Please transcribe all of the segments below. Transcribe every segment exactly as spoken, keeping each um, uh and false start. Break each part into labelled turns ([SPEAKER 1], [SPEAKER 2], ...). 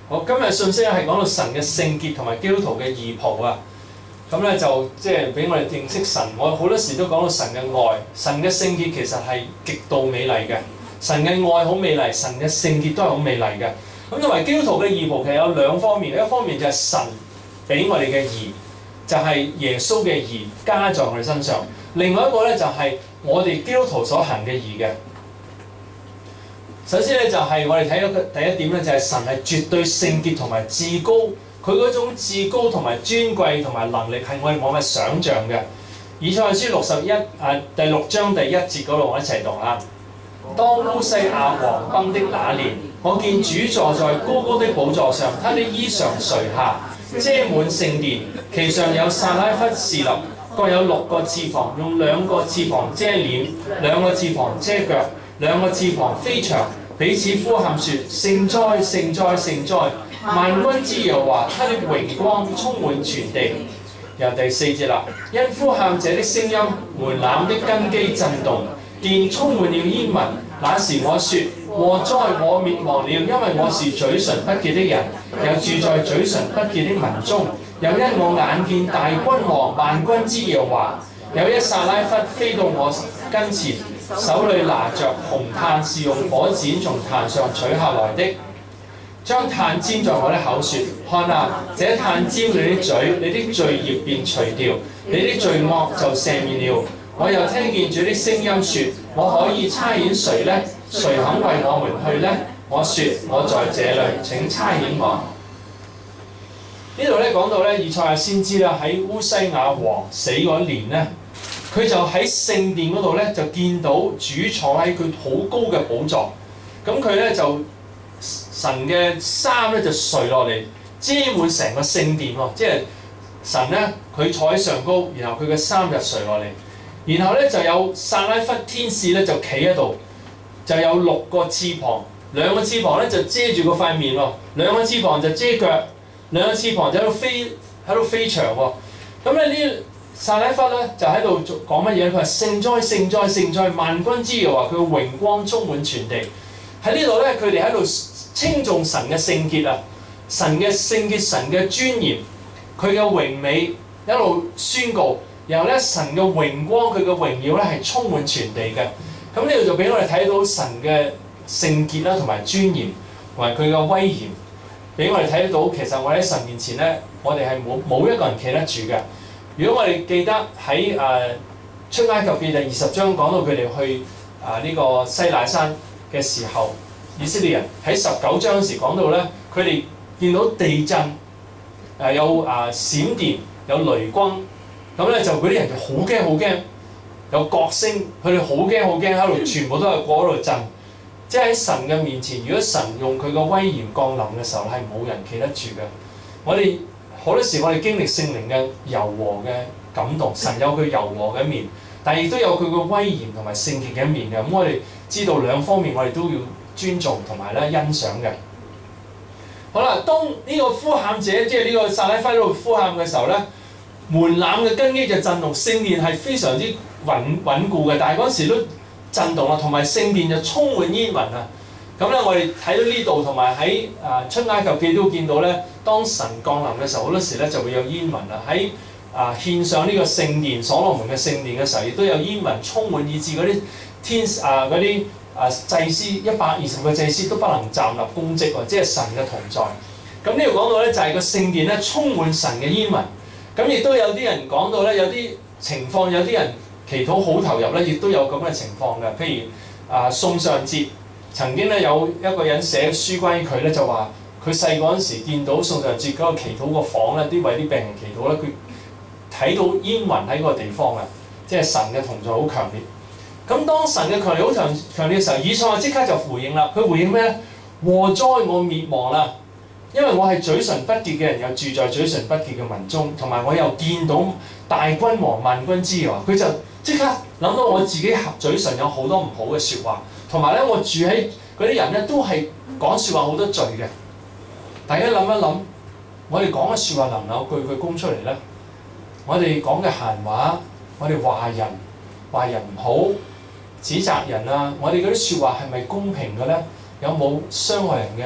[SPEAKER 1] 好，今日信息咧係講到神嘅聖潔同埋基督徒嘅義袍啊。咁咧就即係俾我哋認識神。我好多時都講到神嘅愛，神嘅聖潔其實係極度美麗嘅。神嘅愛好美麗，神嘅聖潔都係好美麗嘅。咁作為基督徒嘅義袍其實有兩方面，一方面就係神俾我哋嘅義，就係、是、耶穌嘅義加在我哋身上；另外一個咧就係我哋基督徒所行嘅義嘅。首先咧就係我哋睇到嘅第一點咧，就係神係絕對聖潔同埋至高，佢嗰種至高同埋尊貴同埋能力係我哋冇乜想像嘅。以賽亞書六十一啊第六章第一節嗰度，我一齊讀下。當烏西亞王崩的那年，我見主坐在高高的寶座上，他的衣裳垂下，遮滿聖殿，其上有撒拉弗侍立，各有六個翅膀，用兩個翅膀遮臉，兩個翅膀遮腳，兩個翅膀飛翔，彼此呼喊說：聖哉，聖哉，聖哉！萬軍之耶和華，他的榮光充滿全地。由第四節啦，因呼喊者的聲音，門檻的根基震動，殿充滿了煙雲。那時我說：禍哉，我滅亡了，因為我是嘴唇不潔的人，又住在嘴唇不潔的民中。又因我眼見大君王萬軍之耶和華，有一撒拉弗飛到我跟前，手裏拿着紅炭，是用火剪從壇上取下來的，將炭沾在我的口說：看啊，這炭沾你的嘴，你的罪孽便除掉，你的罪惡就赦免了。我又聽見主的聲音說：我可以差遣誰呢？誰肯為我們去呢？我說：我在這裏，請差遣我。呢度咧講到咧，以賽亞先知啦，喺烏西亞王死嗰年咧，佢就喺聖殿嗰度咧就見到主坐喺佢好高嘅寶座，咁佢咧就神嘅衫咧就垂落嚟，遮滿成個聖殿喎，即係神咧佢坐喺上高，然後佢嘅衫就垂落嚟。然後咧就有撒拉弗天使咧就企喺度，就有六個翅膀，兩個翅膀咧就遮住個塊面喎，兩個翅膀就遮腳，兩個翅膀就喺度飛喺度飛翔喎。咁咧呢撒拉弗咧就喺度講乜嘢？佢話聖哉聖哉聖哉，萬軍之耶和華，佢嘅榮光充滿全地。喺呢度咧，佢哋喺度稱頌神嘅聖潔啊，神嘅聖潔，神嘅尊嚴，佢嘅榮美一路宣告。然後咧，神嘅榮光，佢嘅榮耀咧係充滿全地嘅。咁呢度就俾我哋睇到神嘅聖潔啦，同埋尊嚴，同埋佢嘅威嚴，俾我哋睇得到。其實我喺神面前咧，我哋係冇冇一個人企得住嘅。如果我哋記得喺誒、呃、出埃及記第二十章講到佢哋去啊呢、呃這個西乃山嘅時候，以色列人喺十九章時講到咧，佢哋見到地震，誒、呃、有啊、呃、閃電，有雷轟。咁咧就嗰啲人就好驚好驚，有角聲，佢哋好驚好驚喺度，全部都係過喺度震。即係喺神嘅面前，如果神用佢嘅威嚴降臨嘅時候，係冇人企得住嘅。我哋好多時我哋經歷聖靈嘅柔和嘅感動，神有佢柔和嘅一面，但係亦都有佢嘅威嚴同埋聖潔嘅一面嘅。咁我哋知道兩方面，我哋都要尊重同埋咧欣賞嘅。好啦，當呢個呼喊者即係呢個撒拉弗喺度呼喊嘅時候咧，門檻嘅根基就震動，聖殿係非常之穩穩固嘅，但係嗰陣時都震動啦，同埋聖殿就充滿煙雲啊！咁咧，我哋睇到呢度同埋喺啊出埃及記都見到咧，當神降臨嘅時候，好多時咧就會有煙雲啊！喺啊獻上呢個聖殿所羅門嘅聖殿嘅時候，亦都有煙雲充滿，以致嗰啲天啊嗰啲啊祭司一百二十個祭司都不能站立供職喎，即係神嘅同在。咁呢度講到咧就係個聖殿咧充滿神嘅煙雲。咁亦都有啲人講到咧，有啲情況，有啲人祈禱好投入咧，亦都有咁嘅情況嘅。譬如啊，宋尚節曾經咧有一個人寫書關於佢咧，就話佢細個嗰陣時見到宋尚節嗰個祈禱個房咧，啲為啲病人祈禱咧，佢睇到煙雲喺嗰個地方啊，即係神嘅同在好強烈。咁當神嘅強烈好強強烈嘅時候，以賽亞即刻就回應啦。佢回應咩咧？禍哉，我滅亡啦！因為我係嘴唇不潔嘅人，又住在嘴唇不潔嘅民中，同埋我又見到大君王萬軍之耶和華，佢就即刻諗到我自己合嘴唇有好多唔好嘅説話，同埋咧我住喺嗰啲人咧都係講説話好多罪嘅。大家諗一諗，我哋講嘅説話能唔能夠句句供出嚟咧？我哋講嘅閒話，我哋話人話人唔好，指責人啊，我哋嗰啲説話係咪公平嘅咧？有冇傷害人嘅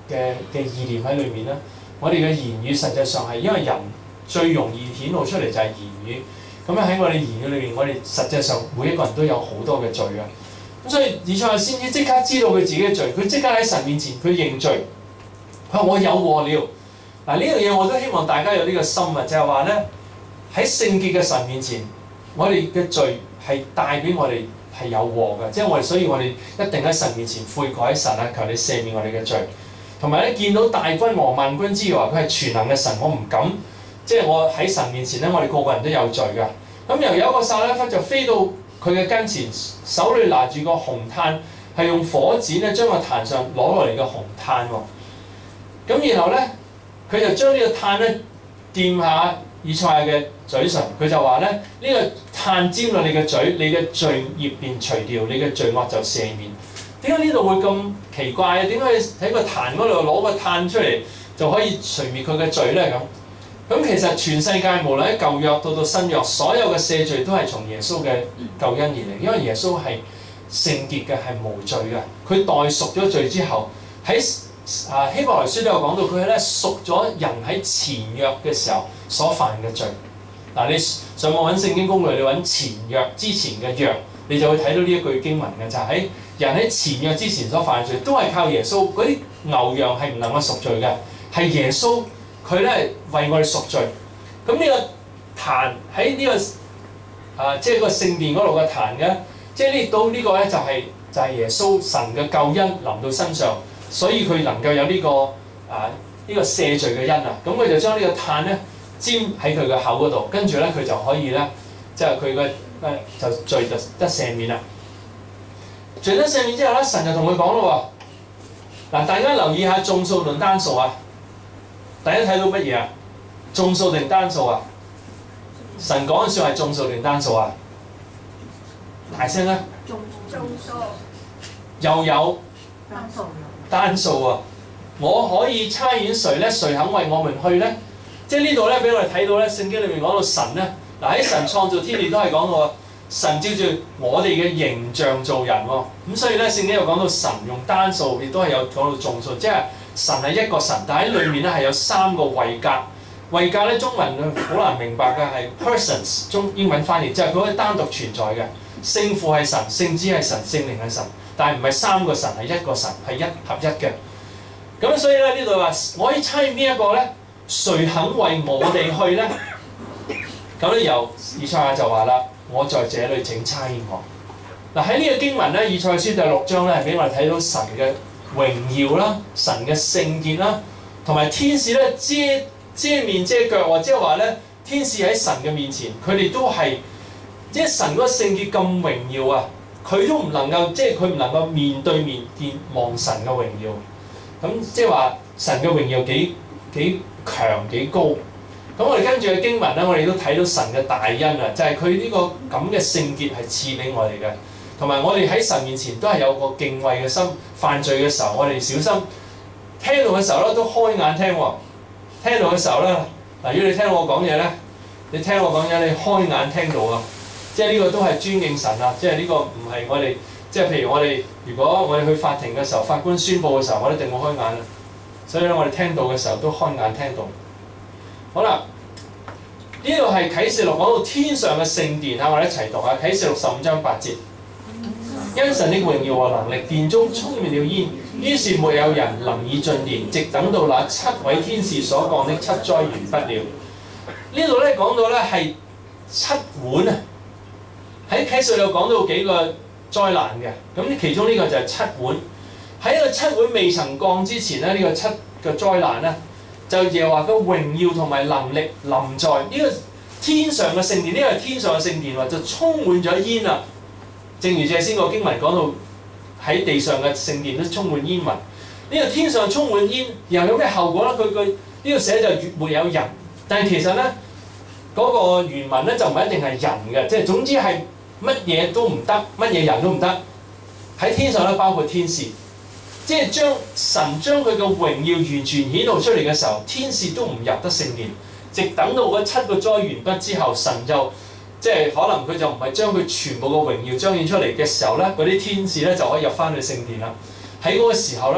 [SPEAKER 1] 嘅嘅意念喺裏面咧，我哋嘅言語實際上係因為人最容易顯露出嚟就係言語。咁樣喺我哋言語裏面，我哋實際上每一個人都有好多嘅罪啊。咁所以以賽亞先知即刻知道佢自己嘅罪，佢即刻喺神面前佢認罪，佢話我有禍了。嗱，呢樣嘢我都希望大家有呢個心啊，就係話咧喺聖潔嘅神面前，我哋嘅罪係帶俾我哋係有禍嘅，即係我哋，所以我哋一定喺神面前悔改，神啊，求你赦免我哋嘅罪。同埋咧，見到大君王萬軍之王，佢係全能嘅神，我唔敢，即係我喺神面前咧，我哋個個人都有罪㗎。咁又有一個撒拉弗就飛到佢嘅跟前，手裏拿住個紅炭，係用火剪咧將個壇上攞落嚟嘅紅炭喎。咁然後咧，佢就將呢個炭咧掂下以賽亞嘅嘴唇，佢就話咧：呢、這個炭沾到你嘅嘴，你嘅罪孽便除掉，你嘅罪惡就赦免。點解呢度會咁奇怪啊？點解喺個壇嗰度攞個炭出嚟就可以除滅佢嘅罪咧？咁咁其實全世界無論喺舊約到到新約，所有嘅赦罪都係從耶穌嘅救恩而嚟，因為耶穌係聖潔嘅，係無罪嘅。佢代贖咗罪之後，喺啊希伯來書都有講到，佢係咧贖咗人喺前約嘅時候所犯嘅罪。嗱，你上網揾聖經攻略，你揾前約之前嘅約，你就會睇到呢一句經文嘅，就係、是、喺人喺前約之前所犯嘅罪，都係靠耶穌。嗰啲牛羊係唔能夠贖罪嘅，係耶穌佢咧為我哋贖罪。咁呢個壇喺呢個啊，即係個聖殿嗰度嘅壇嘅，即係呢到呢個咧就係、是、就係、是、耶穌神嘅救恩臨到身上，所以佢能夠有呢、這個啊呢、這個赦罪嘅恩啊。咁佢就將呢個炭咧沾喺佢嘅口嗰度，跟住咧佢就可以咧，即係佢嘅誒就罪就得赦免啦。罪得赦免之後咧，神就同佢講咯喎。嗱，大家留意下眾數定單數啊？大家睇到乜嘢啊？眾數定單數啊？神講嘅説話係眾數定單數啊？大聲啦！眾數又有單數單數啊！我可以差遣誰咧？誰肯為我們去咧？即係呢度咧，俾我哋睇到咧，聖經裏面講到神咧，嗱喺神創造天地都係講到神照住我哋嘅形象做人喎。咁所以咧，聖經又講到神用單數，亦都係有講到眾數，即係神係一個神，但喺裏面咧係有三個位格。位格咧中文好難明白嘅係 persons， 中英文翻譯即係佢可以單獨存在嘅。聖父係神，聖子係神，聖靈係神，但係唔係三個神，係一個神，係一合一嘅。咁所以咧呢度話，我可以差邊一個咧？誰肯為我哋去咧？咁咧由以賽亞就話啦：我在這裏請差我。嗱喺呢個經文咧，以賽亞書第六章咧，俾我哋睇到神嘅榮耀啦、神嘅聖潔啦，同埋天使咧遮遮面遮腳喎，即係話咧天使喺神嘅面前，佢哋都係即係神嗰個聖潔咁榮耀啊！佢都唔能夠，即係佢唔能夠面對面見望神嘅榮耀。咁即係話神嘅榮耀幾幾強幾高。咁我哋跟住嘅經文咧，我哋都睇到神嘅大恩啊！就係佢呢個咁嘅聖潔係賜俾我哋嘅，同埋我哋喺神面前都係有個敬畏嘅心。犯罪嘅時候，我哋小心聽到嘅時候咧，都開眼聽喎。聽到嘅時候咧，嗱，如果你聽我講嘢咧，你聽我講嘢，你開眼聽到啊！即係呢個都係尊敬神啊！即係呢個唔係我哋，即係譬如我哋，如果我哋去法庭嘅時候，法官宣佈嘅時候，我一定會開眼啊！所以咧，我哋聽到嘅時候都開眼聽到。好啦，呢度係啟示錄講到天上嘅聖殿啊！我哋一齊讀下啟示錄十五章八節。因神的榮耀和能力，殿中充滿了煙，於是沒有人能以進殿，直等到那七位天使所降的七災完畢了。呢度咧講到咧係七碗啊！喺啟示錄講到幾個災難嘅，咁其中呢個就係七碗。喺呢個七碗未曾降之前咧，呢、這個七個災難咧，就耶和華嘅榮耀同埋能力臨在呢、這個天上嘅聖殿，呢、這個係天上嘅聖殿話就充滿咗煙啦。正如正先個經文講到喺地上嘅聖殿都充滿煙雲，呢、這個天上充滿煙，然後有咩後果咧？佢佢呢個寫就越沒有人，但係其實咧嗰、那個原文咧就唔係一定係人嘅，即係總之係乜嘢都唔得，乜嘢人都唔得。喺天上咧包括天使，即係將神將佢嘅榮耀完全顯露出嚟嘅時候，天使都唔入得聖殿，直等到嗰七個災完畢之後，神就即係可能佢就唔係將佢全部嘅榮耀彰顯出嚟嘅時候咧，嗰啲天使咧就可以入翻去聖殿啦。喺嗰個時候咧，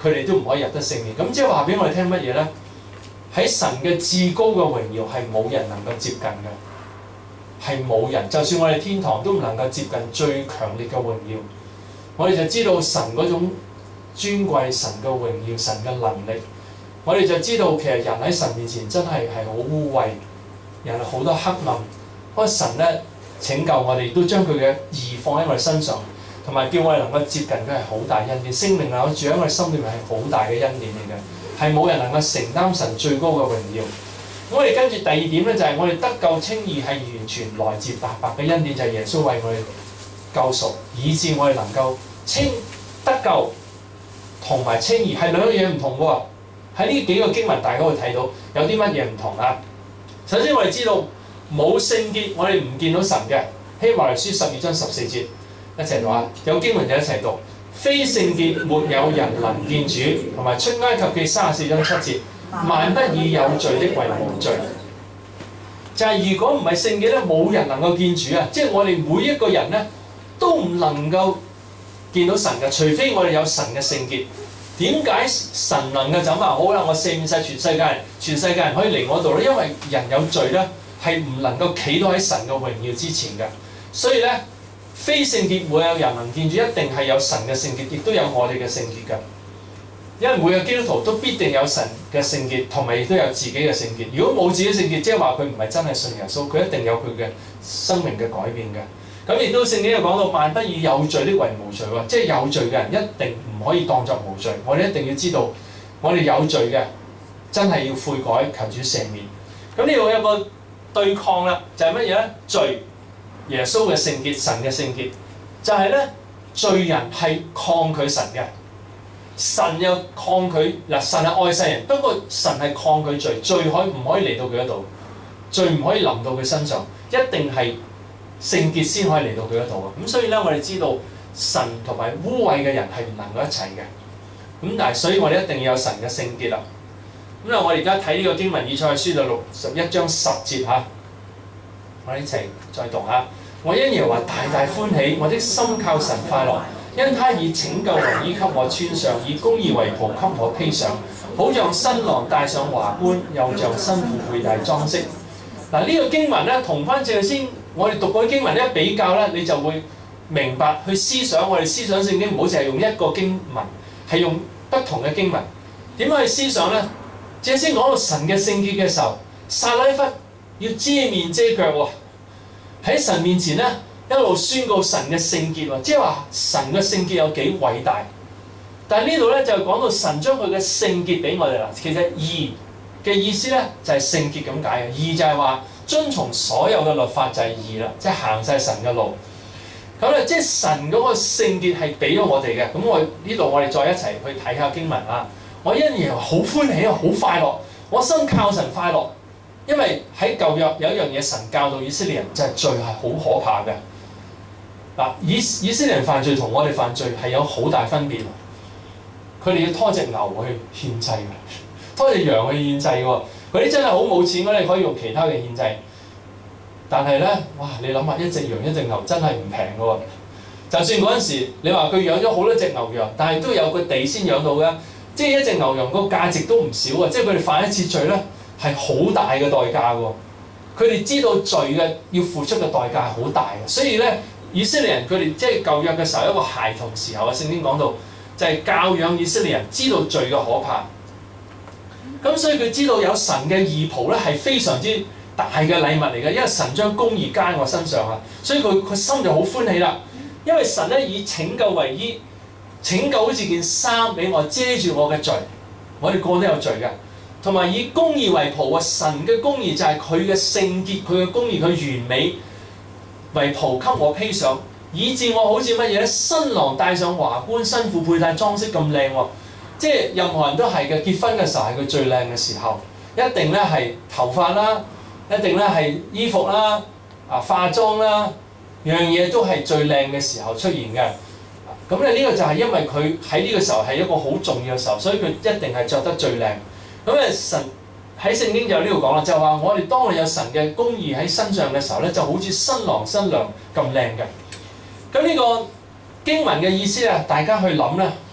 [SPEAKER 1] 佢哋都唔可以入得聖殿。咁即係話俾我哋聽乜嘢咧？喺神嘅至高嘅榮耀係冇人能夠接近嘅，係冇人。就算我哋天堂都唔能夠接近最強烈嘅榮耀。我哋就知道神嗰種尊貴、神嘅榮耀、神嘅能力。我哋就知道其實人喺神面前真係係好污穢，人係好多黑暗。不過神咧拯救我哋，都將佢嘅義放喺我哋身上，同埋叫我哋能夠接近佢係好大恩典。聖靈能夠住喺我哋心裏面係好大嘅恩典嚟嘅。係冇人能夠承擔神最高嘅榮耀。我哋跟住第二點咧，就係我哋得救稱義係完全來自白白嘅恩典，就係耶穌為我哋救贖，以致我哋能夠稱得救同埋稱義係兩樣嘢唔同嘅喎。喺呢幾個經文，大家會睇到有啲乜嘢唔同啊？首先我哋知道冇聖潔，我哋唔見到神嘅。希伯來書十二章十四節一齊讀啊！有經文就一齊讀。非聖潔，沒有人能見主，同埋出埃及記三十四章七節，萬不以有罪的為無罪。就係、是、如果唔係聖潔咧，冇人能夠見主啊！即係我哋每一個人咧，都唔能夠見到神嘅，除非我哋有神嘅聖潔。點解神能夠就話好啦？我赦免晒全世界人，全世界人可以嚟我度咧？因為人有罪咧，係唔能夠企到喺神嘅榮耀之前嘅，所以咧。非聖潔沒有人能見主，一定係有神嘅聖潔，亦都有我哋嘅聖潔㗎。因為每個基督徒都必定有神嘅聖潔，同埋亦都有自己嘅聖潔。如果冇自己聖潔，即係話佢唔係真係信耶穌，佢一定有佢嘅生命嘅改變嘅。咁亦都聖經又講到，萬不以有罪的為無罪喎，即係有罪嘅人一定唔可以當作無罪。我哋一定要知道，我哋有罪嘅真係要悔改，求主赦免。咁呢度有個對抗啦，就係乜嘢咧？罪。耶穌嘅聖潔，神嘅聖潔，就係、是、咧罪人係抗拒神嘅，神又抗拒嗱，神係愛世人，不過神係抗拒罪，罪可唔可以嚟到佢嗰度？罪唔可以臨到佢身上，一定係聖潔先可以嚟到佢嗰度啊！咁所以咧，我哋知道神同埋污穢嘅人係唔能夠一齊嘅。咁但係，所以我哋一定要有神嘅聖潔啦。咁啊，我哋而家睇呢個經文，以賽亞書就六十一章十節嚇，我哋一齊再讀下。我因耶和華大大歡喜，我的心靠神快樂，因他以拯救為衣給我穿上，以公義為袍給我披上，好像新郎戴上華冠，又像新婦佩戴裝飾。嗱，呢個經文咧，同翻正先我哋讀過經文一比較咧，你就會明白去思想。我哋思想聖經唔好淨係用一個經文，係用不同嘅經文。點樣去思想咧？正先講到神嘅聖潔嘅時候，撒拉弗要遮面遮腳喎。喺神面前咧，一路宣告神嘅聖潔喎，即係話神嘅聖潔有幾偉大。但係呢度咧就講到神將佢嘅聖潔俾我哋啦。其實義嘅意思咧就係聖潔咁解嘅，義就係話遵從所有嘅律法就係義啦，即係行晒神嘅路。咁咧即係神嗰個聖潔係俾咗我哋嘅。咁我呢度我哋再一齊去睇下經文啊。我因而好歡喜啊，好快樂，我心靠神快樂。因為喺舊約有一樣嘢神教導以色列人，就係、是、罪係好可怕嘅。嗱，以以色列人犯罪同我哋犯罪係有好大分別。佢哋要拖隻牛去獻祭嘅，拖隻羊去獻祭喎。嗰啲真係好冇錢，我哋可以用其他嘅獻祭。但係咧，哇！你諗下，一隻羊一隻牛真係唔平嘅喎。就算嗰陣時你話佢養咗好多隻牛羊，但係都有個地先養到嘅，即係一隻牛羊個價值都唔少啊！即係佢哋犯一次罪咧，係好大嘅代價喎，佢哋知道罪嘅要付出嘅代價係好大嘅，所以咧以色列人佢哋即係舊約嘅時候一個孩童時候啊，聖經講到就係、是、教養以色列人知道罪嘅可怕，咁所以佢知道有神嘅義袍咧係非常之大嘅禮物嚟嘅，因為神將公義加喺我身上啊，所以佢佢心就好歡喜啦，因為神咧以拯救為衣，拯救好似件衫俾我遮住我嘅罪，我哋個個都有罪嘅。同埋以公義為袍啊！神嘅公義就係佢嘅聖潔，佢嘅公義，佢完美為袍給我披上，以致我好似乜嘢咧？新郎戴上華冠，新婦佩戴裝飾咁靚喎！即係任何人都係嘅，結婚嘅時候係佢最靚嘅時候，一定咧係頭髮啦，一定咧係衣服啦，啊化妝啦，樣嘢都係最靚嘅時候出現嘅。咁咧呢個就係因為佢喺呢個時候係一個好重要嘅時候，所以佢一定係着得最靚。咁咧神喺聖經就呢度講啦，就話我哋當我有神嘅公義喺身上嘅時候咧，就好似新郎新娘咁靚嘅。咁呢個經文嘅意思啊，大家去諗咧，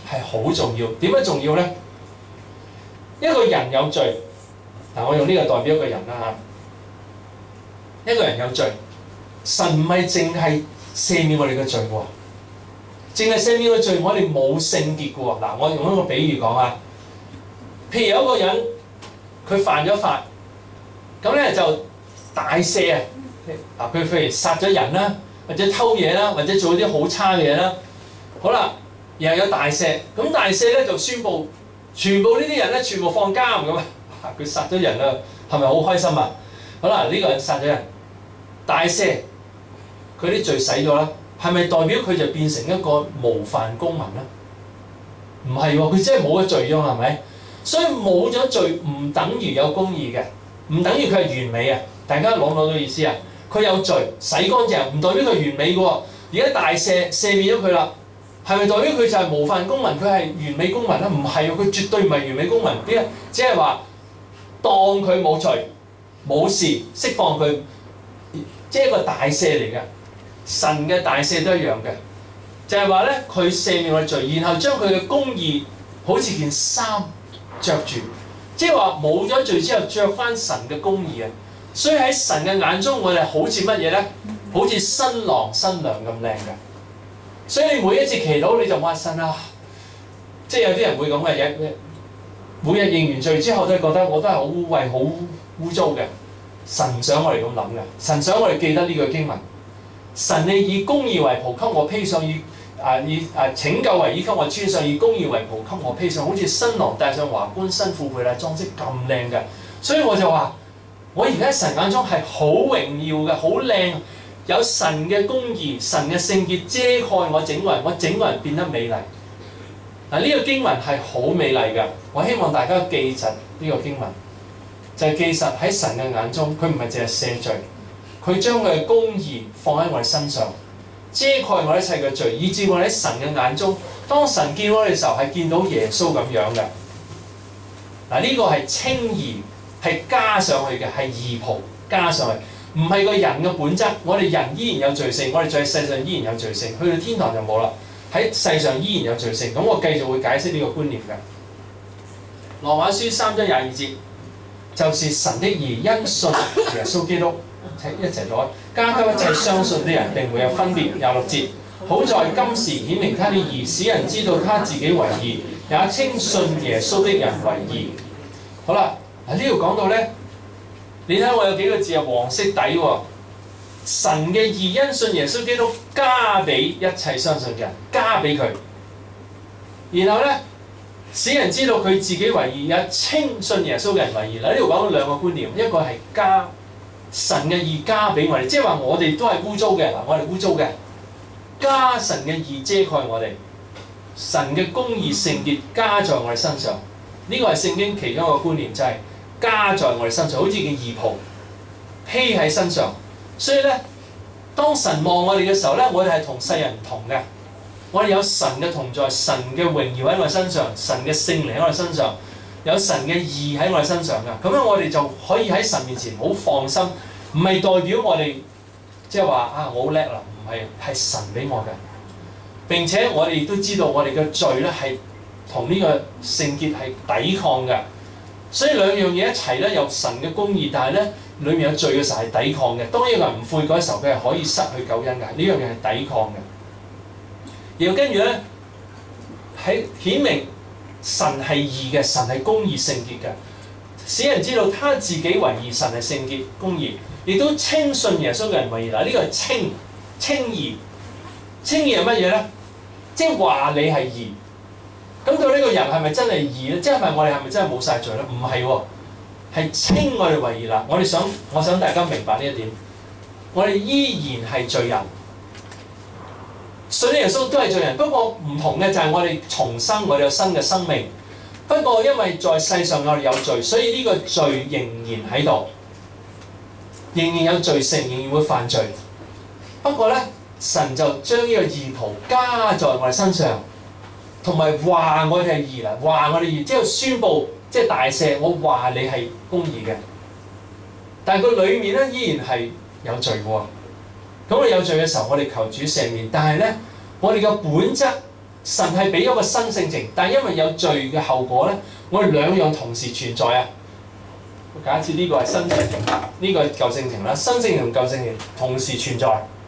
[SPEAKER 1] 係好重要。點解重要咧？一個人有罪，嗱我用呢個代表一個人啦嚇。一個人有罪，神唔係淨係赦免我哋嘅罪喎，淨係赦免個罪，我哋冇聖潔嘅喎。嗱，我用一個比喻講啊，譬如有一個人佢犯咗法，咁咧就大赦啊！嗱，佢譬如殺咗人啦，或者偷嘢啦，或者做啲好差嘅嘢啦，好啦，然後有大赦，咁大赦咧就宣佈全部呢啲人咧全部放監咁啊！佢殺咗人啦，係咪好開心啊？好啦，呢個人殺咗人，大赦，佢啲罪洗咗啦，係咪代表佢就變成一個無犯公民咧？唔係喎，佢真係冇咗罪啫嘛，係咪？所以冇咗罪唔等於有公義嘅，唔等於佢係完美啊！大家攞唔攞到意思啊？佢有罪洗乾淨，唔代表佢完美嘅喎。而家大赦赦免咗佢啦，係咪代表佢就係無犯公民？佢係完美公民咧？唔係喎，佢絕對唔係完美公民。啲只係話當佢冇罪冇事，釋放佢，即係一個大赦嚟嘅。神嘅大赦都一樣嘅，就係話咧，佢赦免我罪，然後將佢嘅公義好似件衫着住，即係話冇咗罪之後着翻神嘅公義啊！所以喺神嘅眼中，我哋好似乜嘢咧？好似新郎新娘咁靚嘅。所以你每一次祈禱你就話神啊，即係有啲人會咁嘅嘢，每日認完罪之後都係覺得我都係好污穢、好污糟嘅。神唔想我哋咁諗嘅，神想我哋記得呢句經文。神你以公義為袍給我披上，以啊以啊拯救為衣給我穿上，以公義為袍給我披上，好似新郎戴上華冠、新婦佩戴裝飾咁靚嘅。所以我就話。我而家喺神眼中係好榮耀嘅，好靚，有神嘅公義、神嘅聖潔遮蓋我整個人，我整個人變得美麗。嗱，呢個經文係好美麗嘅，我希望大家記實呢個經文，就係、是、記實喺神嘅眼中，佢唔係淨係赦罪，佢將佢嘅公義放喺我哋身上，遮蓋我一切嘅罪，以致我哋喺神嘅眼中，當神見我哋嘅時候係見到耶穌咁樣嘅。嗱，呢個係稱義。係加上去嘅，係義袍加上去，唔係個人嘅本質。我哋人依然有罪性，我哋在世上依然有罪性，去到天堂就冇啦。喺世上依然有罪性，咁我繼續會解釋呢個觀念嘅。羅馬書三章廿二節，就是神的義，因信耶穌基督，一齊讀，加給一切相信的人，並沒有分別。廿六節，好在今時顯明他的義，使人知道他自己為義，也稱信耶穌的人為義。好啦。喺呢度講到咧，你睇我有幾個字係黃色底喎。神嘅義因信耶穌基督加俾一切相信嘅人，加俾佢。然後咧，使人知道佢自己為義，也稱信耶穌嘅人為義。嗱，呢度講到兩個觀念，一個係加神嘅義加俾我哋，即係話我哋都係污糟嘅，嗱，我哋污糟嘅，加神嘅義遮蓋我哋，神嘅公義聖潔加在我哋身上。呢、這個係聖經其中一個觀念，就係、是。加在我哋身上，好似件義袍披喺身上。所以咧，當神望我哋嘅時候咧，我哋係同世人唔同嘅。我哋有神嘅同在，神嘅榮耀喺我哋身上，神嘅聖靈喺我哋身上，有神嘅義喺我哋身上嘅。咁樣我哋就可以喺神面前好放心，唔係代表我哋即係話啊我好叻啦，唔係，係神俾我嘅。並且我哋亦都知道我哋嘅罪咧係同呢個聖潔係抵抗嘅。所以兩樣嘢一齊咧，有神嘅公義，但係咧裏面有罪嘅時候係抵抗嘅。當一個人唔悔改嘅時候，佢係可以失去救恩嘅。呢樣嘢係抵抗嘅。然後跟住咧，喺顯明神係義嘅，神係公義聖潔嘅，使人知道他自己為義，神係聖潔公義，亦都稱信耶穌嘅人為義。嗱，呢個係稱稱義，稱義係乜嘢咧？即係話你係義。咁到呢個人係咪真係義咧？即係咪我哋係咪真係冇晒罪咧？唔係喎，係稱我哋為義啦。我哋想，我想大家明白呢一點。我哋依然係罪人，信耶穌都係罪人。不過唔同嘅就係我哋重生，我哋有新嘅生命。不過因為在世上我哋有罪，所以呢個罪仍然喺度，仍然有罪性，仍然會犯罪。不過咧，神就將呢個義袍加在我哋身上。同埋話我哋係義啦，話我哋義，即係宣佈，即係大赦。我話你係公義嘅，但係佢裡面咧依然係有罪嘅喎。咁我哋有罪嘅時候，我哋求主赦免。但係咧，我哋嘅本質神係俾咗個新性情，但係因為有罪嘅後果咧，我哋兩樣同時存在啊。假設呢個係新性情，呢個係舊性情啦，新性情同舊性情同時存在。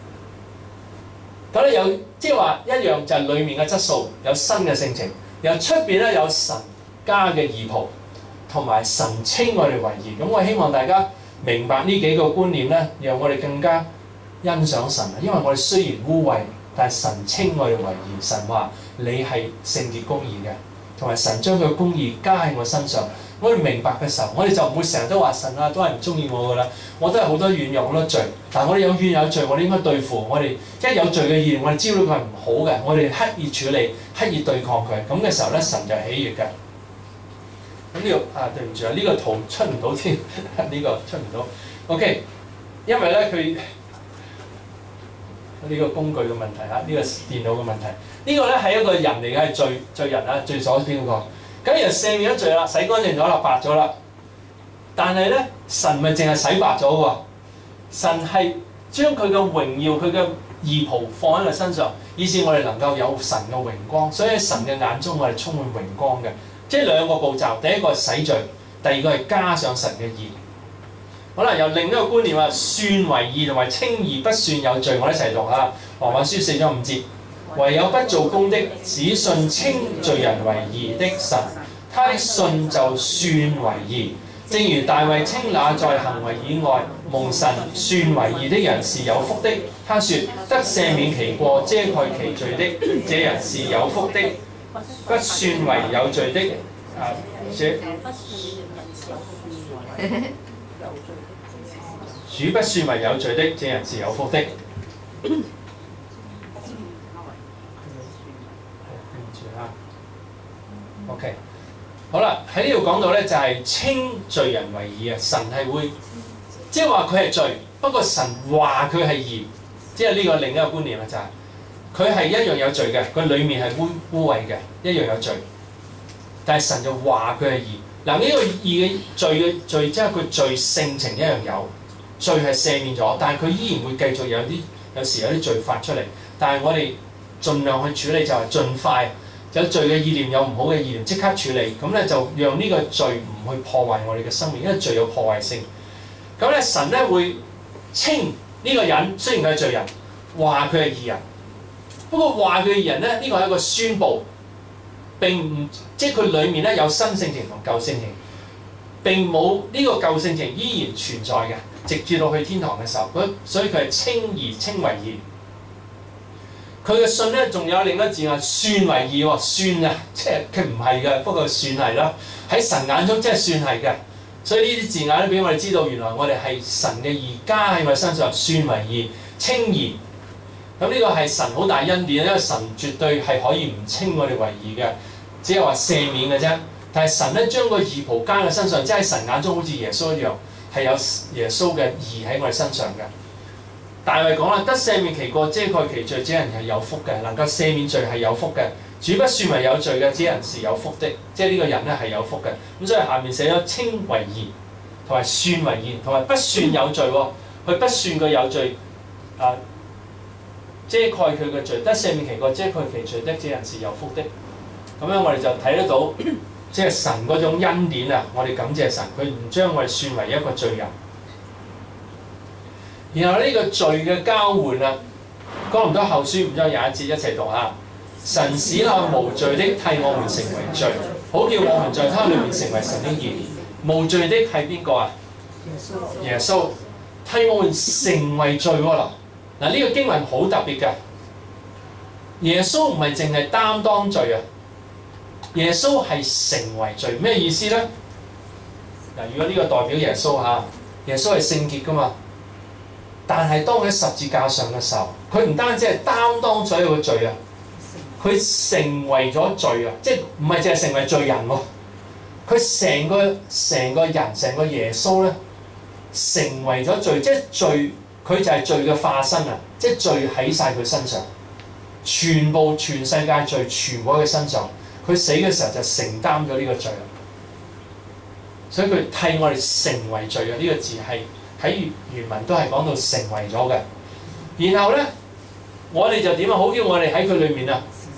[SPEAKER 1] 咁咧有即係話一樣就係裡面嘅質素有新嘅性情，然後出邊咧有神加嘅義袍，同埋神稱我哋為義。咁我希望大家明白呢幾個觀念咧，讓我哋更加欣賞神。因為我哋雖然污穢，但係神稱我哋為義。神話你係聖潔公義嘅，同埋神將佢嘅公義加喺我身上。我哋明白嘅時候，我哋就唔會成日都話神啊，都係唔中意我噶啦。我都係好多軟弱好多罪，但係我哋有怨有罪，我哋應該對付。我哋一有罪嘅意念，我哋知道佢係唔好嘅，我哋刻意處理、刻意對抗佢。咁嘅時候咧，神就喜悅嘅。咁呢個啊，對唔住啊，呢個圖出唔到添，呢個出唔到。OK， 因為咧佢呢個工具嘅問題啊，呢個電腦嘅問題。呢個咧係一個人嚟嘅，係罪罪人啊，罪所標個。咁人赦免咗罪啦，洗乾淨咗啦，白咗啦。但係咧，神咪淨係洗白咗喎？神係將佢嘅榮耀、佢嘅義袍放喺佢身上，以致我哋能夠有神嘅榮光。所以喺神嘅眼中，我哋充滿榮光嘅。即係兩個步驟，第一個係洗罪，第二個係加上神嘅義。好啦，由另一個觀念話，算為義同埋稱義不算有罪，我哋一齊讀下《羅馬書》四章五節。唯有不做工的，只信稱罪人為義的神，他的信就算為義。正如大衛稱那在行為以外蒙神算為義的人是有福的。他說：得赦免其過、遮蓋其罪的，這人是有福的。不算為有罪的，啊，主不算為有罪的，這人是有福的。OK， 好啦，喺呢度講到咧就係稱罪人為義啊！神係會，即係話佢係罪，不過神話佢係義，即係呢個另一個觀念啦，就係佢係一樣有罪嘅，佢裡面係污污穢嘅，一樣有罪，但係神就話佢係義。嗱，呢個義嘅罪嘅罪，即係佢罪性情一樣有，罪係赦免咗，但係佢依然會繼續有啲有時有啲罪發出嚟，但係我哋盡量去處理，就係盡快。有罪嘅意念，有唔好嘅意念，即刻處理，咁咧就讓呢個罪唔去破壞我哋嘅生命，因為罪有破壞性。咁咧神咧會稱呢個人，雖然佢係罪人，話佢係義人。不過話佢係義人咧，呢個係一個宣佈，並唔即係佢裡面咧有新性情同舊性情，並冇呢個舊性情依然存在嘅，直至到去天堂嘅時候，所以佢係稱義，稱為義。佢嘅信咧，仲有另一個字啊，算為義喎，算啊，即係佢唔係嘅，不過算係啦。喺神眼中，即係算係嘅。所以呢啲字眼都俾我哋知道，原來我哋係神嘅義加喺我哋身上，算為義、稱義。咁呢個係神好大恩典，因為神絕對係可以唔稱我哋為義嘅，只係話赦免嘅啫。但係神咧將個義袍加喺身上，即係喺神眼中好似耶穌一樣，係有耶穌嘅義喺我哋身上嘅。大衛講啦，得赦免其過、遮蓋其罪，這人係有福嘅；能夠赦免罪係有福嘅。主不算為有罪嘅，這人是有福的。即係呢個人咧係有福嘅。咁所以下面寫咗稱為義，同埋算為義，同埋不算有罪喎。佢不算佢有罪，啊，遮蓋佢嘅罪，得赦免其過、遮蓋其罪的，這人是有福的。咁樣我哋就睇得到，即係神嗰種恩典啊！我哋感謝神，佢唔將我哋算為一個罪人。然後呢個罪嘅交換啊，哥林多後書五章廿一節一齊讀下。神使那無罪的替我們成為罪，好叫我們在他裏面成為神的義。無罪的係邊個啊？耶穌替我們成為罪喎啦。嗱，呢個經文好特別嘅。耶穌唔係淨係擔當罪啊，耶穌係成為罪。咩意思咧？嗱，如果呢個代表耶穌嚇，耶穌係聖潔噶嘛。但係當佢喺十字架上嘅時候，佢唔單止係擔當所有嘅罪啊，佢成為咗罪啊！即係唔係淨係成為罪人喎？佢成個成個人成個耶穌咧，成為咗罪，即係罪，佢就係罪嘅化身啊！即係罪喺晒佢身上，全部全世界罪全部喺佢身上，佢死嘅時候就承擔咗呢個罪啊！所以佢替我哋成為罪啊！呢、這個字係。喺原文都係講到成為咗嘅，然後咧，我哋就點啊？好叫我哋喺佢裏面啊，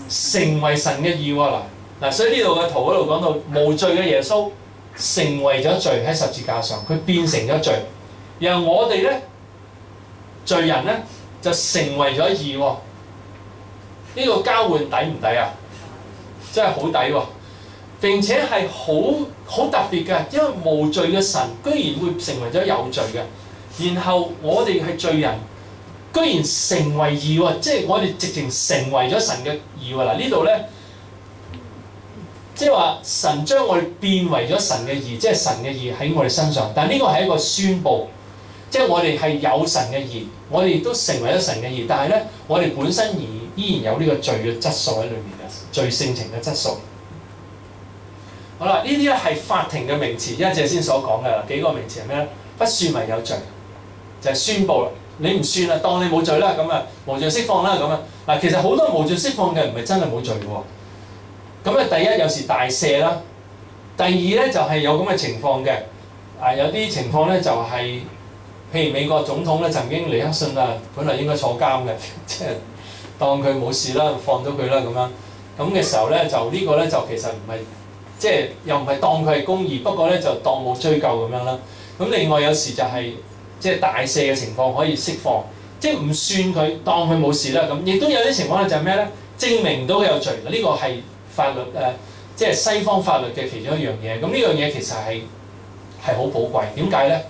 [SPEAKER 1] 成為神嘅義喎嗱嗱，所以呢度嘅圖嗰度講到無罪嘅耶穌成為咗罪喺十字架上，佢變成咗罪，然後我哋咧罪人咧就成為咗義喎。呢個交換抵唔抵啊？真係好抵喎！並且係好好特別嘅，因為無罪嘅神居然會成為咗有罪嘅，然後我哋係罪人，居然成為義喎，即係我哋直情成為咗神嘅義喎。嗱呢度咧，即係話神將我哋變為咗神嘅義，即係神嘅義喺我哋身上。但係呢個係一個宣佈，即係我哋係有神嘅義，我哋亦都成為咗神嘅義。但係咧，我哋本身而依然有呢個罪嘅質素喺裏面嘅，罪性情嘅質素。好啦，呢啲咧係法庭嘅名詞，一陣先所講嘅啦。幾個名詞係咩咧？不算為有罪，就係、是、宣佈啦。你唔算啦，當你冇罪啦，咁啊無罪釋放啦，咁啊嗱。其實好多無罪釋放嘅唔係真係冇罪嘅喎。咁啊，第一有時大赦啦，第二咧就係、是、有咁嘅情況嘅。啊，有啲情況咧就係、是，譬如美國總統咧曾經尼克遜啊，本來應該坐監嘅，即係當佢冇事啦，放咗佢啦咁樣。咁嘅時候咧，就個呢個咧就其實唔係。即係又唔係當佢係公義，不過咧就當冇追究咁樣啦。咁另外有時就係、是、即係大赦嘅情況可以釋放，即係唔算佢當佢冇事啦。咁亦都有啲情況咧就係咩咧？證明唔到佢有罪。呢、這個係法律誒、呃，即係西方法律嘅其中一樣嘢。咁呢樣嘢其實係係好寶貴。點解咧？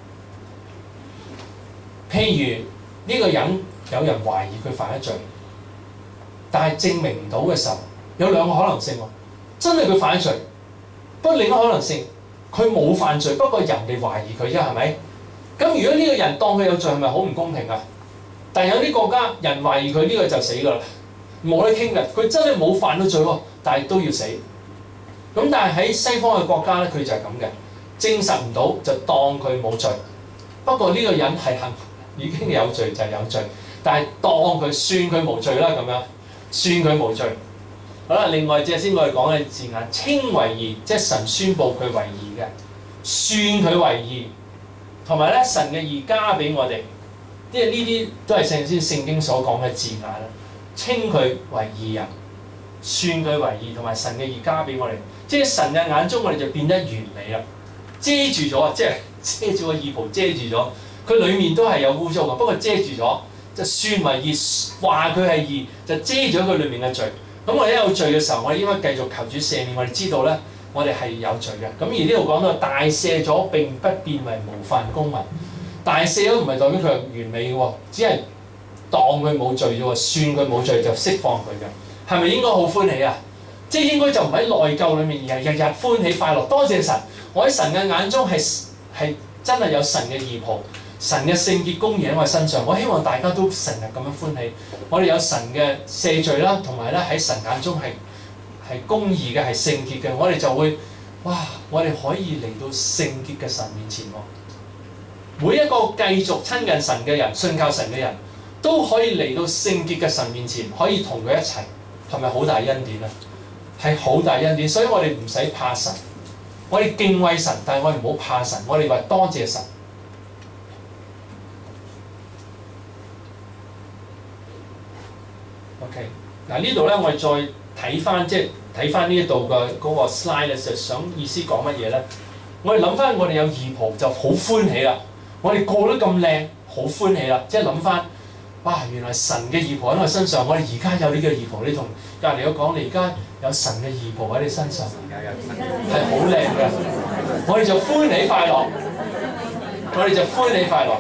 [SPEAKER 1] 譬如呢、這個人有人懷疑佢犯咗罪，但係證明唔到嘅時候，有兩個可能性喎。真係佢犯咗罪，不過另一個可能性，佢冇犯罪，不過人哋懷疑佢啫，係咪？咁如果呢個人當佢有罪，係咪好唔公平啊？但係有啲國家人懷疑佢呢、這個就死㗎啦，冇得傾㗎。佢真係冇犯到罪喎，但係都要死。咁但係喺西方嘅國家咧，佢就係咁嘅，證實唔到就當佢冇罪。不過呢個人係行已經有罪就係有罪，但係當佢算佢無罪啦，咁樣算佢無罪。好啦，另外即係先我哋講嘅字眼，稱為義，即係神宣佈佢為義嘅，算佢為義，同埋咧神嘅義加俾我哋，即係呢啲都係聖先聖經所講嘅字眼啦。稱佢為義人，算佢為義，同埋神嘅義加俾我哋，即係神嘅眼中我哋就變得完美啦，遮住咗，即係遮住個義袍遮住咗，佢裡面都係有污糟嘅，不過遮住咗就算為義，話佢係義就遮咗佢裡面嘅罪。咁我哋一有罪嘅時候，我哋應該繼續求主赦免。我哋知道咧，我哋係有罪嘅。咁而呢度講到大赦咗並不變為無犯公民。大赦咗唔係代表佢係完美嘅喎，只係當佢冇罪啫喎，算佢冇罪就釋放佢嘅。係咪應該好歡喜啊？即係應該就唔喺內疚裡面，而係日日歡喜快樂。多謝神，我喺神嘅眼中係係真係有神嘅義袍。神嘅聖潔公義喺我身上，我希望大家都成日咁樣歡喜。我哋有神嘅赦罪啦，同埋咧喺神眼中係係公義嘅，係聖潔嘅。我哋就會哇！我哋可以嚟到聖潔嘅神面前喎。每一個繼續親近神嘅人、信靠神嘅人都可以嚟到聖潔嘅神面前，可以同佢一齊，係咪好大恩典啊？係好大恩典，所以我哋唔使怕神，我哋敬畏神，但係我哋唔好怕神，我哋話多謝神。OK， 嗱呢度咧，我哋再睇翻，即係睇翻呢一度嘅嗰個 slide 咧，就想意思講乜嘢咧？我哋諗翻，我哋有義袍就好歡喜啦。我哋過得咁靚，好歡喜啦。即係諗翻，哇！原來神嘅義袍喺我身上，我哋而家有呢個義袍。你同隔離我講，你而家有神嘅義袍喺你身上，係好靚嘅。我哋就歡喜快樂，我哋就歡喜快樂。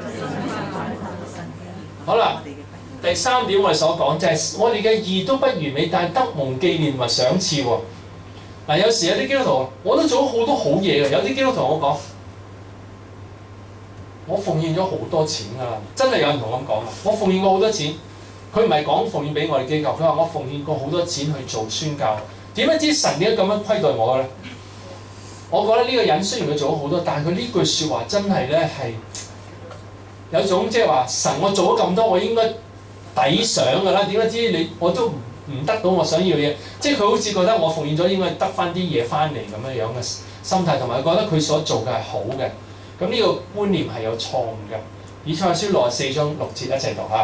[SPEAKER 1] 好啦。第三點我哋所講就係、是、我哋嘅義都不完美，但係得蒙紀念同埋賞賜喎。嗱，有時有啲基督徒，我都做咗好多好嘢嘅。有啲基督徒我講，我奉獻咗好多錢㗎啦，真係有人同我咁講啊！我奉獻過好多錢，佢唔係講奉獻俾我哋機構，佢話我奉獻過好多錢去做宣教。點解知神點解咁樣虧待我嘅咧？我覺得呢個人雖然佢做咗好多，但係佢呢句説話真係咧係有種即係話神，我做咗咁多，我應該抵想㗎啦，點解知你我都唔唔得到我想要嘅嘢？即係佢好似覺得我奉獻咗應該得翻啲嘢翻嚟咁樣樣嘅心態，同埋覺得佢所做嘅係好嘅。咁呢個觀念係有錯誤嘅。以賽亞書六十四章六節一齊讀下。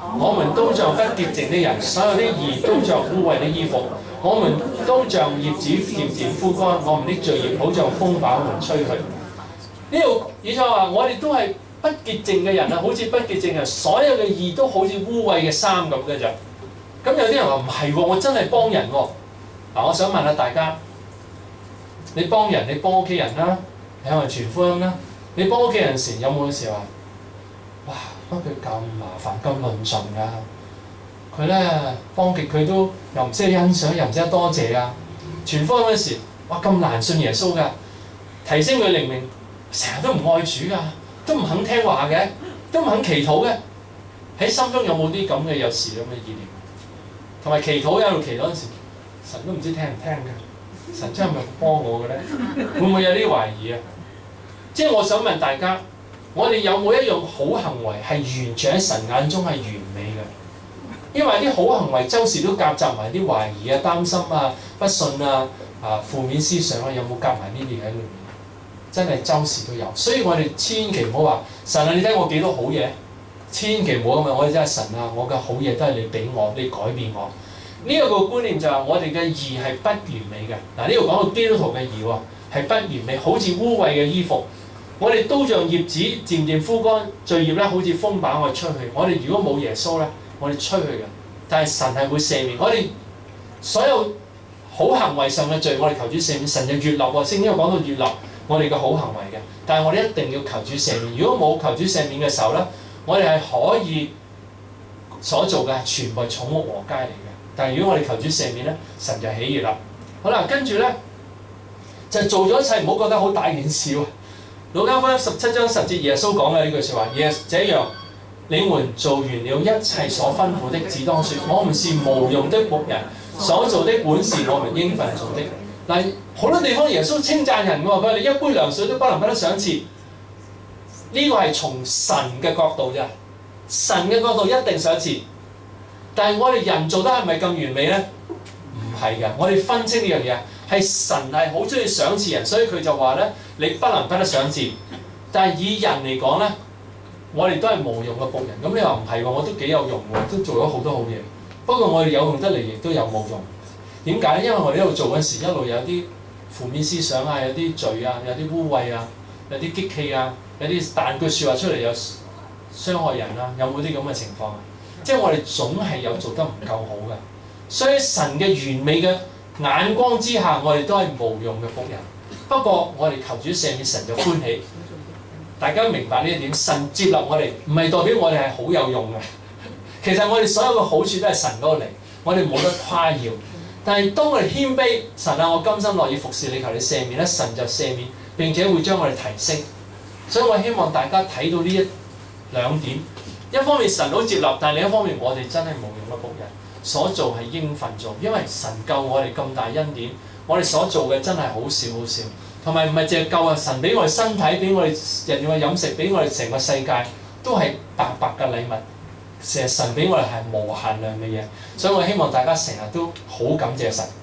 [SPEAKER 1] 我們都像不潔淨的人，所有的義都像污穢的衣服。我們都像葉子漸漸枯乾，我們的罪孽好像風把我們吹去。呢度以賽話：我哋都係不潔淨嘅人啊，好似不潔淨嘅人，所有嘅義都好似污穢嘅衫咁嘅啫。咁有啲人話唔係喎，我真係幫人喎、哦。嗱，我想問下大家，你幫人，你幫屋企人啦，你係咪傳福音啦？你幫屋企人時有冇時話，哇，乜佢咁麻煩咁論盡㗎？佢咧幫極佢都又唔識欣賞，又唔識得多謝啊！傳福音嗰時，哇咁難信耶穌㗎，提升佢靈命，成日都唔愛主㗎，都唔肯聽話嘅，都唔肯祈禱嘅。喺心中有冇啲咁嘅有時咁嘅意念？同埋祈禱喺度祈禱嗰時，神都唔知聽唔聽㗎，神真係咪幫我嘅咧？會唔會有啲懷疑啊？即係我想問大家，我哋有冇一樣好行為係完全喺神眼中係完美嘅？因為啲好行為周時都夾雜埋啲懷疑啊、擔心啊、不信啊、啊負面思想啊，有冇夾埋呢啲喺裏面？真係周時都有，所以我哋千祈唔好話神啊！你睇我幾多好嘢，千祈唔好咁啊！我哋真係神啊！我嘅好嘢都係你俾我，你改變我。呢、這、一個觀念就係我哋嘅義係不完美嘅。嗱，呢度講到基督徒嘅義喎，係不完美，好似污穢嘅衣服。我哋都像葉子漸漸枯乾，罪孽咧好似風把我哋吹去。我哋如果冇耶穌咧，我哋吹去嘅，但係神係會赦免我哋所有好行為上嘅罪，我哋求主赦免。神就悅納喎，聖經有講到悅納我哋嘅好行為嘅，但係我哋一定要求主赦免。如果冇求主赦免嘅時候咧，我哋係可以所做嘅全部係草木禾秸嚟嘅。但係如果我哋求主赦免咧，神就喜悅啦。好啦，跟住咧就做咗一切，唔好覺得好大件事喎。路加福音十七章十節，耶穌講嘅呢句説話：耶這樣。你們做完了一切所吩咐的，只當說：我們是無用的僕人，所做的本是我們應份做的。嗱，好多地方耶穌稱讚人喎，佢話你一杯涼水都不能不得賞賜。呢個係從神嘅角度啫，神嘅角度一定賞賜。但係我哋人做得係咪咁完美咧？唔係嘅，我哋分清呢樣嘢，係神係好中意賞賜人，所以佢就話咧：你不能不得賞賜。但係以人嚟講咧，我哋都係無用嘅僕人，咁你話唔係喎？我都幾有用喎，都做咗好多好嘢。不過我哋有用得嚟，亦都有冇用。點解咧？因為我哋一路做嗰時，一路有啲負面思想啊，有啲罪啊，有啲污穢啊，有啲激氣啊，有啲彈句説話出嚟有傷害人啊，有冇啲咁嘅情況啊？即係我哋總係有做得唔夠好嘅，所以神嘅完美嘅眼光之下，我哋都係無用嘅僕人。不過我哋求主赦免，神就歡喜。大家明白呢一點，神接納我哋，唔係代表我哋係好有用嘅。其實我哋所有嘅好處都係神嗰度嚟，我哋冇得誇耀。但係當我哋謙卑，神啊，我甘心樂意服侍你，求你赦免咧，神就赦免，並且會將我哋提升。所以我希望大家睇到呢一兩點，一方面神好接納，但係另一方面我哋真係無用嘅僕人，所做係應份做，因為神救我哋咁大恩典，我哋所做嘅真係好少好少。同埋唔係淨係救啊！神俾我哋身體，俾我哋日用嘅飲食，俾我哋成個世界都係白白嘅禮物。成日神俾我哋係無限量嘅嘢，所以我希望大家成日都好感謝神。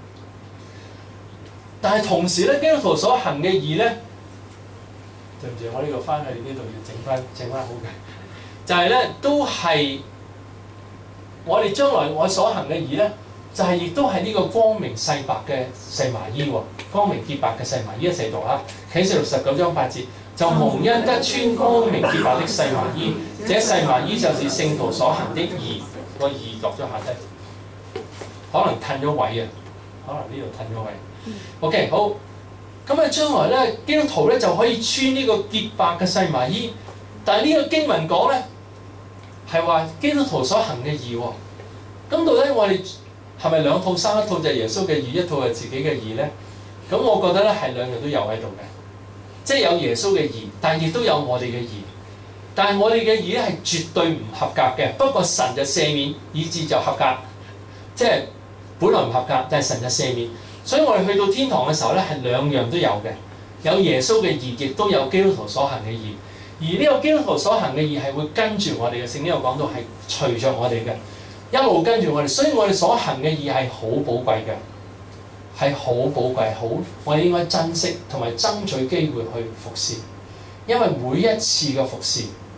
[SPEAKER 1] 但係同時咧，基督徒所行嘅義咧，對唔住，我呢度翻去呢度要整翻整翻好嘅，就係、是、咧都係我哋將來我所行嘅義咧。就係亦都係呢個光明細白嘅細麻衣喎，光明潔白嘅細麻衣，一齊讀啊！啟示錄十九章八節，就蒙恩得穿光明潔白的細麻衣，這細麻衣就是聖徒所行的義。個義落咗下低，可能褪咗位啊，可能呢度褪咗位。OK， 好，咁啊將來咧，基督徒咧就可以穿呢個潔白嘅細麻衣，但係呢個經文講咧係話基督徒所行嘅義喎。咁到底我哋係咪兩套生一套就係耶穌嘅義，一套係自己嘅義咧？咁我覺得咧係兩樣都有喺度嘅，即係有耶穌嘅義，但係亦都有我哋嘅義。但係我哋嘅義咧係絕對唔合格嘅，不過神就赦免，以致就合格。即係本來唔合格，但係神就赦免。所以我哋去到天堂嘅時候咧，係兩樣都有嘅，有耶穌嘅義，亦都有基督徒所行嘅義。而呢個基督徒所行嘅義係會跟住我哋嘅，聖經有講到係隨着我哋嘅。一路跟住我哋，所以我哋所行嘅義係好寶貴嘅，係好寶貴，好我哋應該珍惜同埋爭取機會去服侍，因為每一次嘅服侍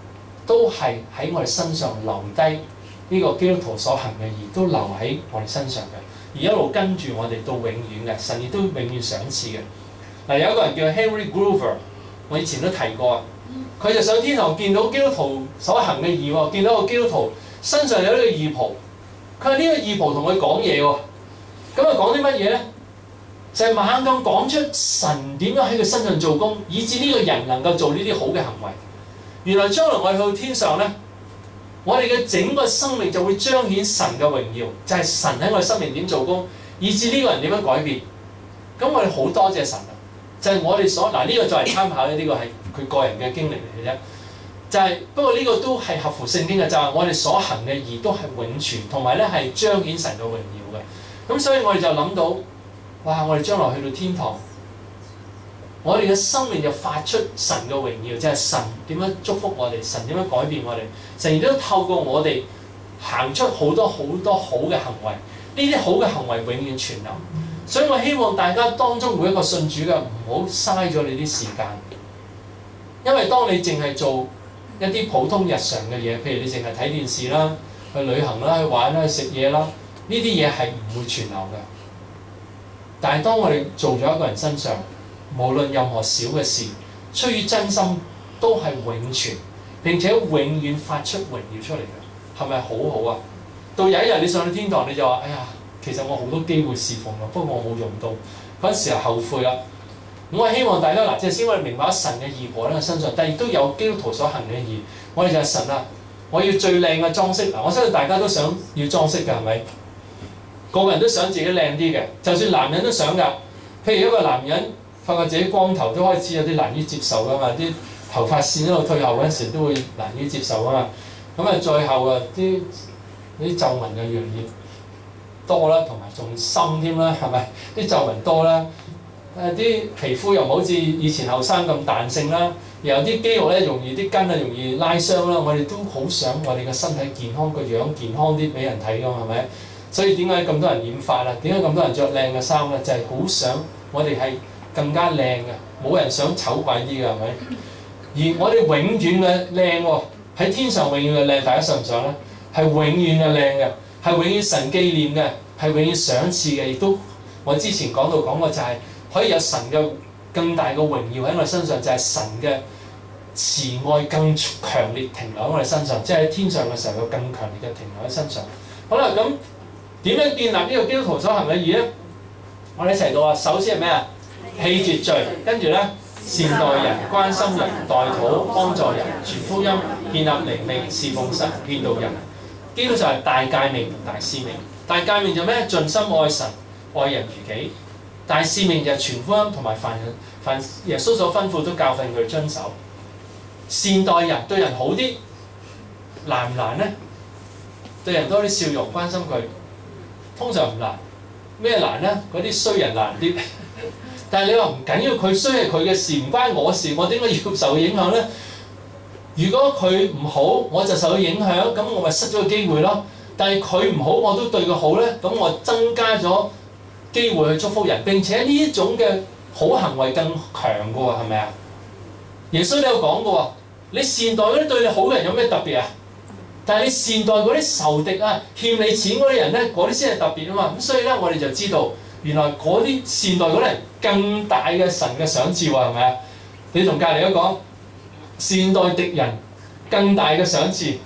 [SPEAKER 1] 都係喺我哋身上留低呢個基督徒所行嘅義，都留喺我哋身上嘅，而一路跟住我哋到永遠嘅，神亦都永遠賞賜嘅。嗱，有一個人叫 Henry Groover， 我以前都提過啊，佢就上天堂見到基督徒所行嘅義喎，見到個基督徒身上有呢個義袍，佢話呢個義袍同佢講嘢喎，咁啊講啲乜嘢咧？就係猛咁講出神點樣喺佢身上做工，以致呢個人能夠做呢啲好嘅行為。原來將來我哋去到天上咧，我哋嘅整個生命就會彰顯神嘅榮耀，就係、是、神喺我哋生命點做工，以致呢個人點樣改變。咁我哋好多謝神啊！就係、是、我哋所嗱呢、這個作為參考咧，呢、這個係佢個人嘅經歷嚟嘅啫。就係、是、不過呢個都係合乎聖經嘅，就係、是、我哋所行嘅義都係永存，同埋咧係彰顯神嘅榮耀嘅。咁所以我哋就諗到。哇！我哋將來去到天堂，我哋嘅生命就發出神嘅榮耀，就係、是、神點樣祝福我哋，神點樣改變我哋，神亦都透過我哋行出好多好多好嘅行為，呢啲好嘅行為永遠存留。所以我希望大家當中每一個信主嘅唔好嘥咗你啲時間，因為當你淨係做一啲普通日常嘅嘢，譬如你淨係睇電視啦、去旅行啦、去玩啦、去食嘢啦，呢啲嘢係唔會存留嘅。但係當我哋做咗一個人身上，無論任何小嘅事，出於真心都係永存，並且永遠發出榮耀出嚟嘅，係咪好好啊？到有一日你上到天堂，你就話：哎呀，其實我好多機會侍奉咯，不過我冇用到，嗰陣時就後悔啦。我係希望大家嗱，即係先我哋明白神嘅義袍喺我身上，但係亦都有基督徒所行嘅義。我哋就係神啊！我要最靚嘅裝飾嗱，我相信大家都想要裝飾㗎，係咪？個個人都想自己靚啲嘅，就算男人都想㗎。譬如一個男人發覺自己光頭都開始有啲難於接受㗎嘛，啲頭髮線喺度退後嗰陣時都會難於接受㗎嘛。咁啊，最後啊啲啲皺紋就越嚟越多啦，同埋仲深添啦，係咪？啲皺紋多啦，誒啲皮膚又唔好似以前後生咁彈性啦，又有啲肌肉咧容易啲筋啊容易拉傷啦。我哋都好想我哋嘅身體健康，個樣健康啲俾人睇㗎嘛，係咪？所以點解咁多人染髮啊？點解咁多人着靚嘅衫咧？就係、是、好想我哋係更加靚嘅，冇人想醜怪啲嘅，係咪？而我哋永遠嘅靚喎，喺天上永遠嘅靚，大家想唔想咧？係永遠嘅靚嘅，係永遠神紀念嘅，係永遠賞賜嘅，亦都我之前講到講過就係可以有神嘅更大嘅榮耀喺我哋身上，就係、是、神嘅慈愛更強烈停留喺我哋身上，即係喺天上嘅時候有更強烈嘅停留喺身上。好啦，咁。點樣建立呢個基督徒所行嘅義咧？我哋一齊讀啊！首先係咩啊？棄絕罪，跟住咧善待人、關心人、代禱、幫助人、傳福音、建立靈命、侍奉神、勸導人。基督就係大誡命、大使命。大誡命就咩？盡心愛神、愛人如己。大使命就係傳福音同埋凡人凡耶穌所吩咐都教訓佢遵守。善待人，對人好啲，難唔難咧？對人多啲笑容，關心佢。通常唔難，咩難咧？嗰啲衰人難啲。但係你話唔緊要，佢衰係佢嘅事，唔關我事，我點解要受影響咧？如果佢唔好，我就受佢影響，咁我咪失咗個機會咯。但係佢唔好，我都對佢好咧，咁我增加咗機會去祝福人。並且呢一種嘅好行為更強嘅喎，係咪啊？耶穌都有講過喎，你善待嗰啲對你好嘅人有咩特別啊？但係你善待嗰啲仇敵啊、欠你錢嗰啲人咧，嗰啲先係特別啊嘛。咁所以咧，我哋就知道原來嗰啲善待嗰啲人更大嘅神嘅賞賜喎，係咪啊？你同隔離嗰講，善待敵人更大嘅賞賜，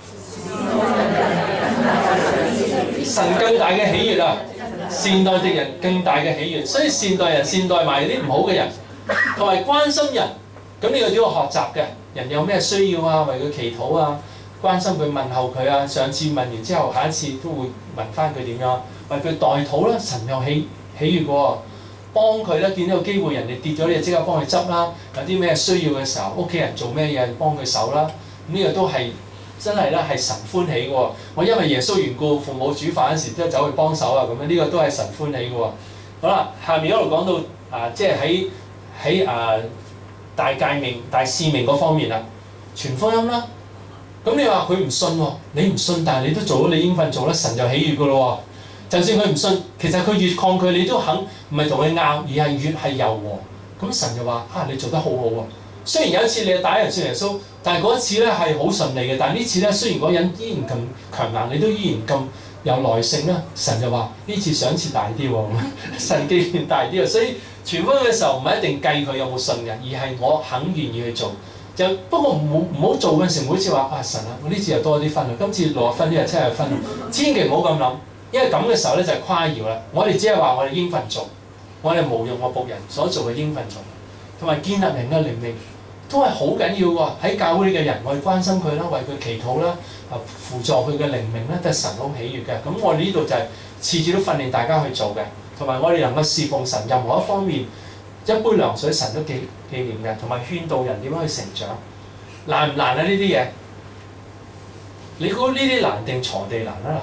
[SPEAKER 1] 神更大嘅喜悅啊！善待敵人更大嘅喜悅，所以善待人、善待埋啲唔好嘅人，同埋關心人。咁呢個都要學習嘅。人有咩需要啊？為佢祈禱啊！關心佢問候佢啊！上次問完之後，下一次都會問翻佢點樣，為佢代禱啦。神又喜喜悅喎，幫佢啦。見到個機會，人哋跌咗，你就即刻幫佢執啦。有啲咩需要嘅時候，屋企人做咩嘢，幫佢手啦。咁、這、呢個都係真係咧，係神歡喜嘅喎。我因為耶穌緣故，父母煮飯嗰時都走去幫手啊。咁樣呢個都係神歡喜嘅喎。好啦，下面一路講到啊，即係喺喺啊大誡命、大使命嗰方面啦，傳福音啦。咁你話佢唔信喎，你唔信，但係你都做咗你應份做啦，神就喜悅噶咯喎。就算佢唔信，其實佢越抗拒，你都肯唔係同佢拗，而係越係柔和。咁神就話啊，你做得好好喎。 雖然有一次你打人信耶穌，但係嗰一次咧係好順利嘅。但係呢次咧，雖然嗰人依然咁強硬，你都依然咁有耐性啦。神就話呢次賞賜大啲喎，神紀念大啲啊。所以傳福音嘅時候唔係一定計佢有冇信嘅，而係我肯願意去做。就不過唔好唔好做嘅時候，每次話啊神啊，我呢次又多啲分啦，今次六十分，呢日七十分，千祈唔好咁諗，因為咁嘅時候咧就係誇耀啦。我哋只係話我哋應份做，我哋無用我僕人所做嘅應份做，同埋建立人嘅靈命都係好緊要喎。喺教會嘅人，我哋關心佢啦，為佢祈禱啦，啊輔助佢嘅靈命咧，都係神好喜悅嘅。咁我哋呢度就係次次都訓練大家去做嘅，同埋我哋能夠侍奉神，任何一方面一杯涼水神都記紀念嘅，同埋勸導人點樣去成長，難唔難啊？呢啲嘢，你估呢啲難定鋤地難啊？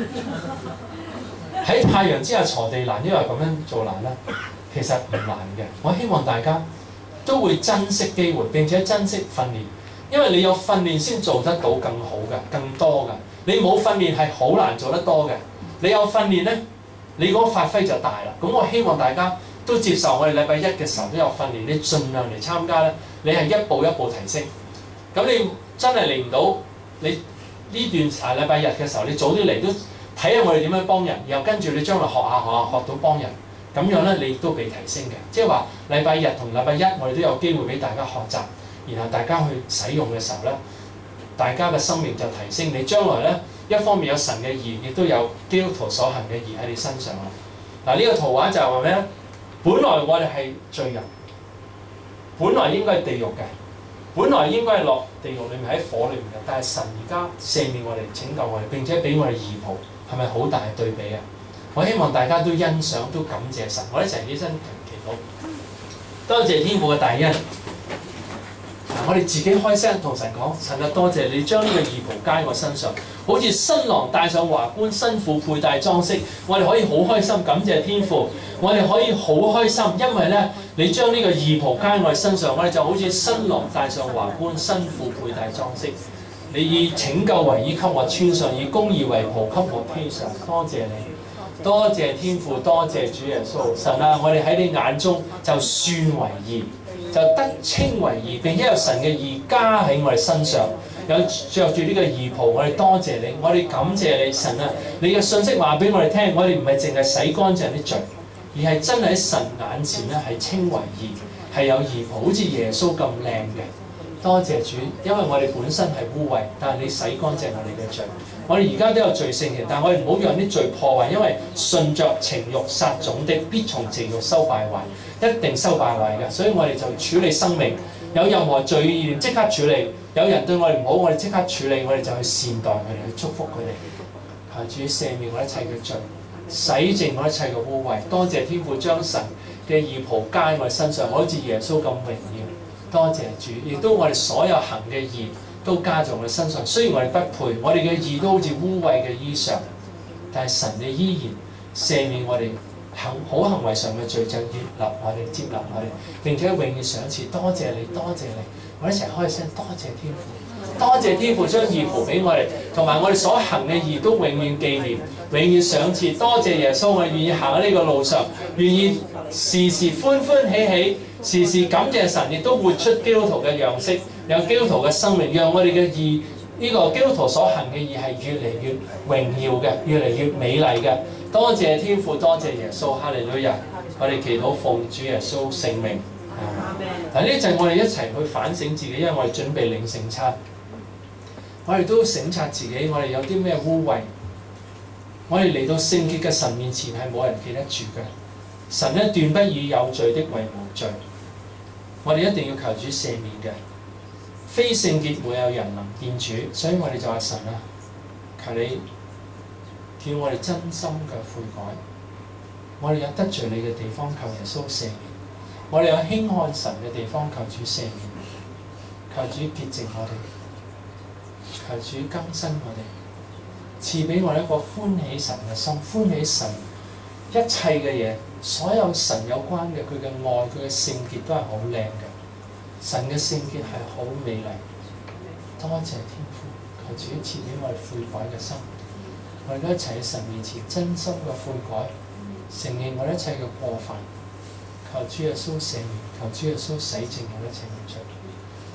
[SPEAKER 1] 喺太陽之下鋤地難，因為咁樣做難啦。其實唔難嘅，我希望大家都會珍惜機會，並且珍惜訓練，因為你有訓練先做得到更好嘅、更多嘅。你冇訓練係好難做得多嘅，你有訓練咧，你嗰個發揮就大啦。咁我希望大家都接受我哋禮拜一嘅時候都有訓練，你盡量嚟參加咧，你係一步一步提升。咁你真係嚟唔到，你呢段啊禮拜日嘅時候，你早啲嚟都睇下我哋點樣幫人，然後跟住你將來學下學下學到幫人，咁樣咧你都被提升嘅。即係話禮拜日同禮拜一我哋都有機會俾大家學習，然後大家去使用嘅時候咧，大家嘅生命就提升。你將來咧一方面有神嘅義，亦都有基督徒所行嘅義喺你身上啦。嗱、這、呢個圖畫就係話咩咧？本來我哋係罪人，本來應該係地獄嘅，本來應該係落地獄裏面喺火裏面嘅，但係神而家赦免我哋、拯救我哋，並且俾我哋義袍，係咪好大嘅對比啊？我希望大家都欣賞、都感謝神。我一齊起身祈禱，多謝天父嘅大恩。我哋自己開聲同神講：神啊，多謝你將呢個義袍加喺我身上，好似新郎戴上華冠，新婦佩戴裝飾。我哋可以好開心，感謝天父。我哋可以好開心，因為咧，你將呢個義袍加喺我哋身上，我哋就好似新郎戴上華冠，新婦佩戴裝飾。你以拯救為衣給我穿上，以公義為袍給我披上。多謝你，多謝天父，多謝主耶穌。神啊，我哋喺你眼中就算為義，就得稱為義，並且有神嘅義加喺我哋身上。有着住呢個義袍，我哋多謝你，我哋感謝你，神啊！你嘅信息話俾我哋聽，我哋唔係淨係洗乾淨啲罪，而係真係喺神眼前咧係稱為義，係有義袍，好似耶穌咁靚嘅。多謝主，因為我哋本身係污穢，但係你洗乾淨我哋嘅罪。我哋而家都有罪性嘅，但係我哋唔好讓啲罪破壞，因為順着情慾撒種的，必從情慾收敗壞，一定收敗壞嘅。所以我哋就處理生命，有任何罪意念即刻處理。有人對我哋唔好，我哋即刻處理，我哋就去善待佢哋，去祝福佢哋。求主赦免我一切嘅罪，洗淨我一切嘅污穢。多謝天父將神嘅義袍加喺我哋身上，我好似耶穌咁榮耀。多謝主，亦都我哋所有行嘅義都加在我哋身上。雖然我哋不配，我哋嘅義都好似污穢嘅衣裳，但係神你依然赦免我哋行好行為上嘅罪，就接納我哋，接納我哋，並且永遠賞賜。多謝你，多謝你。我哋一齊開聲，多謝天父，多謝天父將義袍俾我哋，同埋我哋所行嘅義都永遠紀念，永遠賞賜。多謝耶穌，我哋願意行喺呢個路上，願意時時歡歡喜喜，時時感謝神，亦都活出基督徒嘅樣式，有基督徒嘅生命，讓我哋嘅義呢個基督徒所行嘅義係越嚟越榮耀嘅，越嚟越美麗嘅。多謝天父，多謝耶穌，哈利路亞！我哋祈禱奉主耶穌聖名。嗱，呢陣我哋一齊去反省自己，因為我哋準備領聖餐，我哋都省察自己，我哋有啲咩污穢，我哋嚟到聖潔嘅神面前係冇人記得住嘅。神咧斷不以有罪的為無罪，我哋一定要求主赦免嘅。非聖潔沒有人能見主，所以我哋就話神啊，求你叫我哋真心嘅悔改，我哋有得罪你嘅地方，求耶穌赦免。我哋有輕看神嘅地方，求主赦免，求主潔淨我哋，求主更新我哋，賜俾我哋一個歡喜神嘅心，歡喜神一切嘅嘢，所有神有關嘅佢嘅愛，佢嘅聖潔都係好靚嘅，神嘅聖潔係好美麗。多謝天父，求主賜俾我哋悔改嘅心，我哋都一齊喺神面前真心嘅悔改，承認我哋一切嘅過犯。求主耶穌赦免，求主耶穌洗淨我一切嘅罪。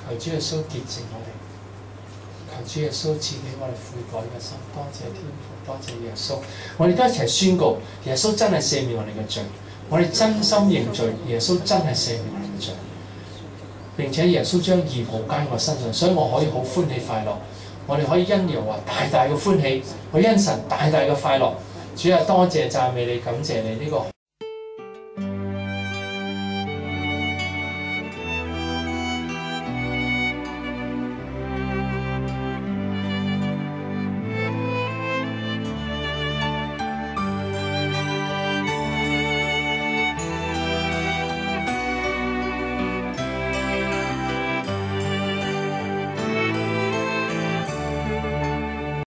[SPEAKER 1] 求主耶穌潔淨我哋，求主耶穌賜俾我哋悔改嘅心。多謝天父，多謝耶穌。我哋都一齊宣告，耶穌真係赦免我哋嘅罪。我哋真心認罪，耶穌真係赦免我哋嘅罪。並且耶穌將義袍加喺我身上，所以我可以好歡喜快樂。我哋可以因耶和華大大嘅歡喜，我因神大大嘅快樂。主啊，多謝讚美你，感謝你呢個。